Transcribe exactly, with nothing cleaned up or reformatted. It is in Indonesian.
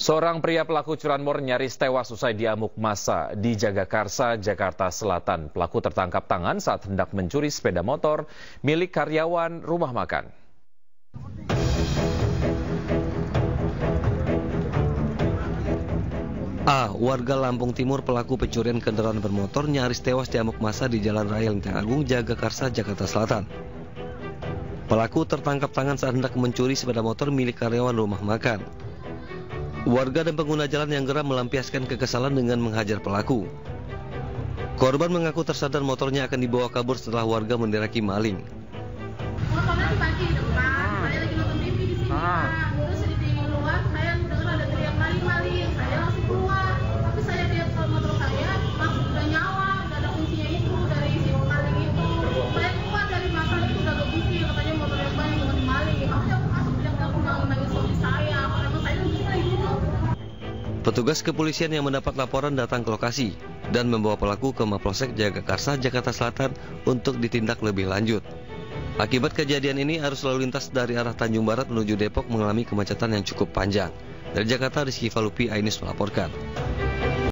Seorang pria pelaku curanmor nyaris tewas usai diamuk massa di Jagakarsa, Jakarta Selatan. Pelaku tertangkap tangan saat hendak mencuri sepeda motor milik karyawan rumah makan. A. Warga Lampung Timur pelaku pencurian kendaraan bermotor nyaris tewas diamuk massa di Jalan Raya Lenteng Agung, Jagakarsa, Jakarta Selatan. Pelaku tertangkap tangan saat hendak mencuri sepeda motor milik karyawan rumah makan. Warga dan pengguna jalan yang geram melampiaskan kekesalan dengan menghajar pelaku. Korban mengaku tersadar motornya akan dibawa kabur setelah warga menderaki maling. Motornya dibagi di depan, saya lagi nonton T V di sini, Pak. Terus di pinggir luar, saya dengar ada teriak maling-maling, saya langsung keluar. Tapi saya lihat motor saya langsung udah nyala, udah ada kuncinya itu dari si maling itu. Saya keluar dari masa itu udah kekunci, katanya motor yang banyak mau dimaling. Makanya aku masuk bilang aku nggak nangis suami saya, karena saya bisa itu. Petugas kepolisian yang mendapat laporan datang ke lokasi dan membawa pelaku ke Mapolsek Jagakarsa, Jakarta Selatan untuk ditindak lebih lanjut. Akibat kejadian ini, arus lalu lintas dari arah Tanjung Barat menuju Depok mengalami kemacetan yang cukup panjang. Dari Jakarta, Rizky Falupi, Ainus melaporkan.